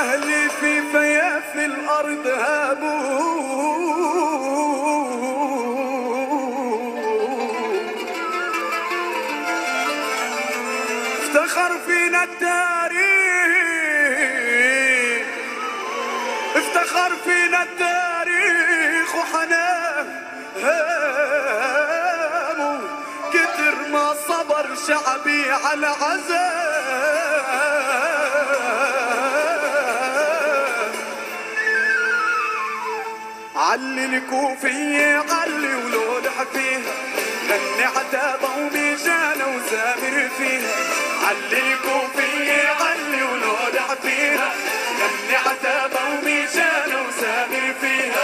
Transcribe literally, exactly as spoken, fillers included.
اللي في فياف الأرض هابوا افتخر فينا التاريخ افتخر فينا التاريخ وحناه هامه كتر ما صبر شعبي على عذاب علي الكوفية علي ولولح فيها غني عتابة وبيجانة وزامر فيها علي الكوفية علي ولولح فيها غني عتابة وبيجانة وزامر فيها